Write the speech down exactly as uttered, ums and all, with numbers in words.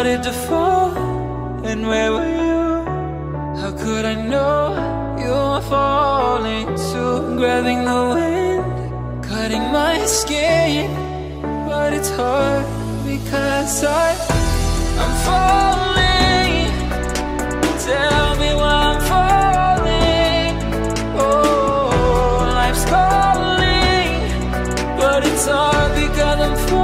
started to fall, and where were you? How could I know you were falling too? Grabbing the wind, cutting my skin, but it's hard because I, I'm falling. Tell me why I'm falling. Oh, life's calling, but it's hard because I'm falling.